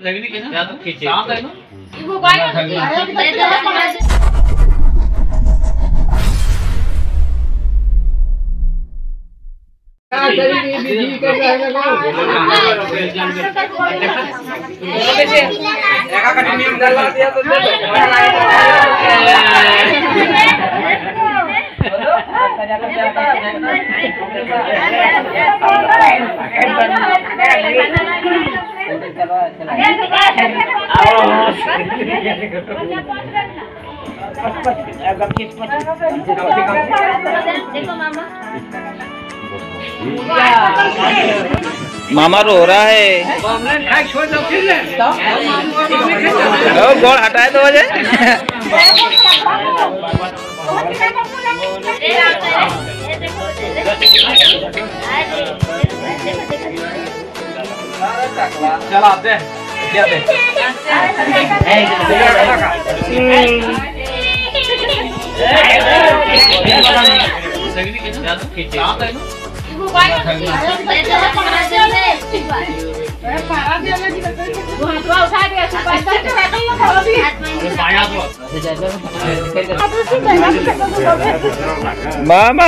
मामा रो रहा है। गोड़ हटाए तो वजह चला दे मामा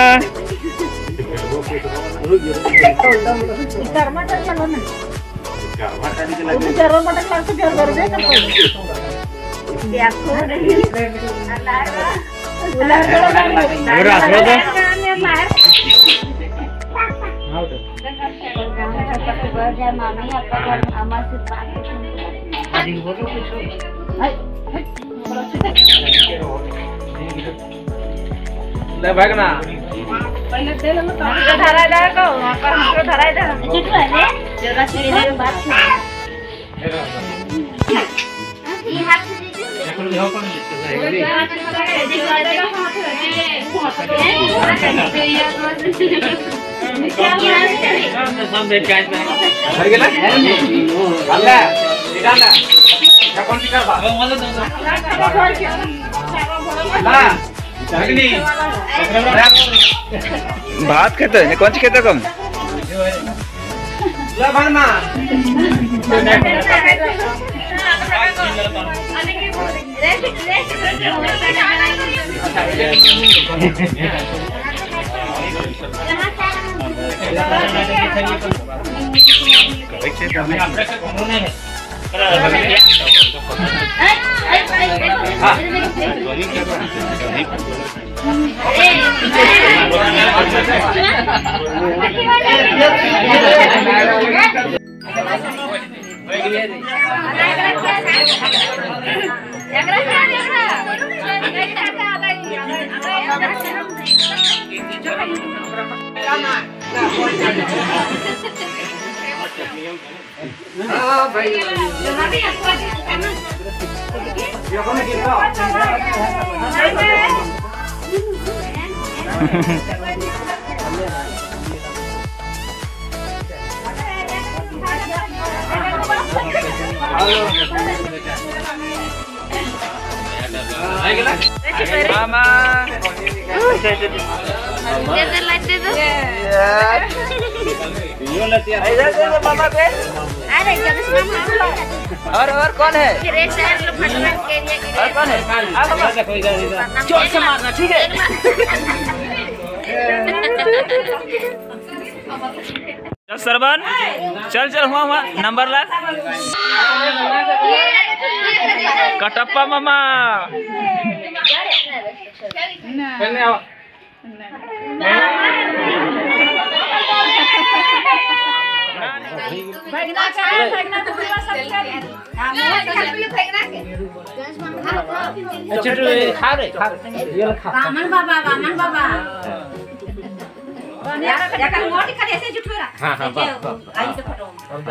भागना भात खेते हैं कौन सी खेते कम Mama. और कौन है? और कौन है? जोर से मारना ठीक है? सरबन चल चल हुआ नंबर लग कटप्पा मामा वामन बाबा याका मोटी खाली ऐसे जुठोरा हां हां आई तो फोटो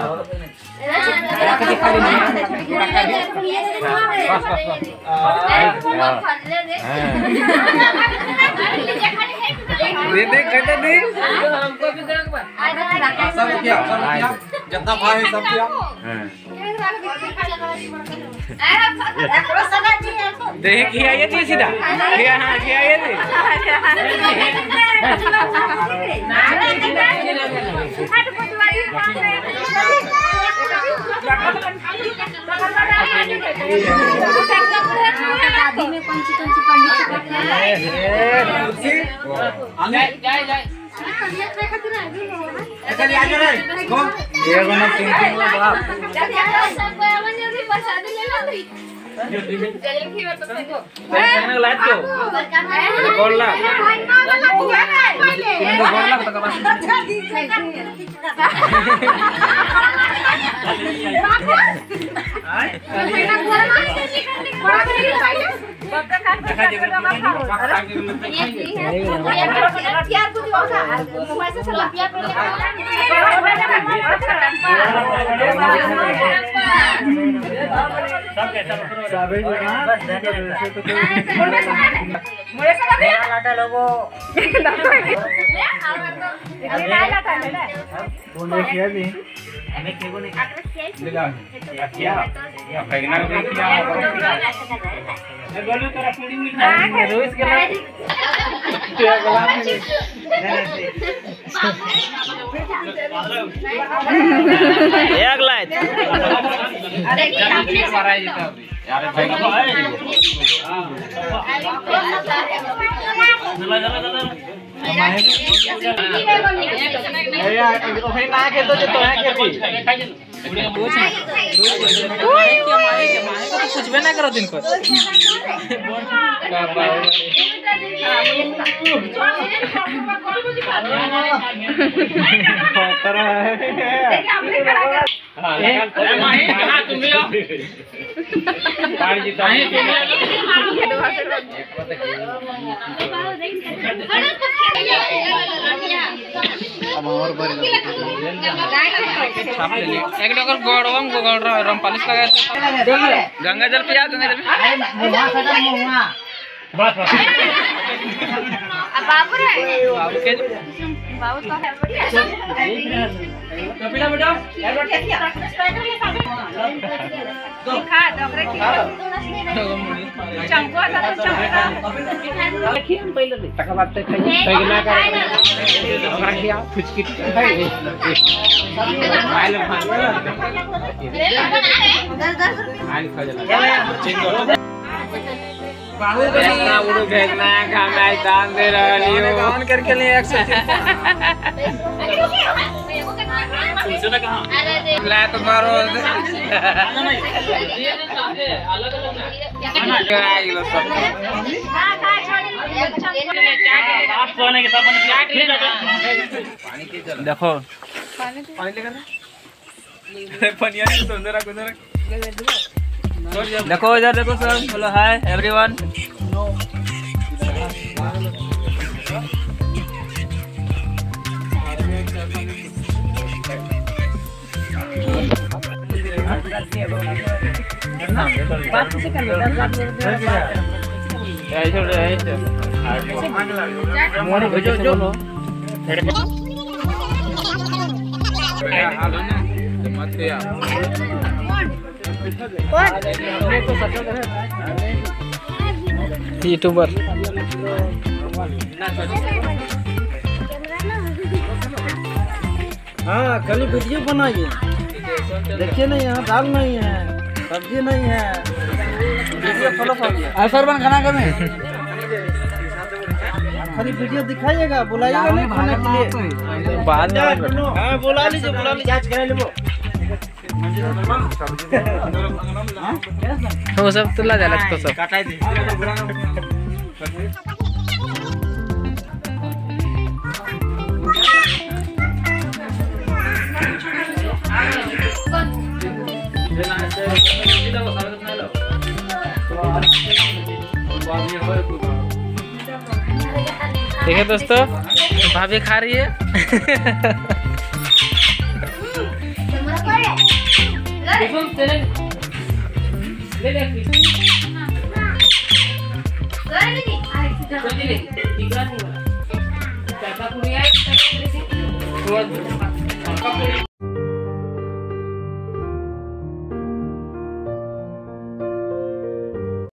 दे दे कहते नहीं हमको भी देख बा सब क्या जितना भाई है सब क्या देख किया ये थी सीधा किया हां किया ये थी दादी में कौन सी पंडित जाए चलिए आगे रे कौन ये बना तीन बाप सब हमने भी प्रसाद ले लो चल की बात तो करने लायक क्यों गोल ला कुछ भी ना करो दिन को एक डॉक्टर गोड़वम गोड़ रम पालिश लगा गंगा जल पिया गंगा जल बस बाबू रे बाबू के बाबू तो है बढ़िया कपिला बेटा खा डॉक्टर की चंपा था चंपा देखिए हम पहले नहीं तक बात तक खाई ना कर हमरा खिया फुचकी खाई आइल आइल खा जा बाहु भेजना उड़ो भेजना खामे दान दे रहलियो गान करके लिए 100 तुमसे ना कहां ला तो मारो अलग आइलो सब आप सोने के सब पानी के जल देखो पानी लेगा ना पनिया से तो अंदर रखो देखो इधर देखो सर बोलो हाय एवरीवन यूट्यूबर हाँ खाली वीडियो बनाइए देखिए नहीं यहाँ दाल नहीं है सब्जी नहीं है वीडियो फॉलो सरबन खाना कमे खाली वीडियो दिखाइएगा बुलाइएगा नहीं खाने के लिए बाद में हाँ बुला लीजिए जांच करा लीजिए वो सब तुला जाला तो सब काटाई दे देखिए दोस्तों भाभी खा रही है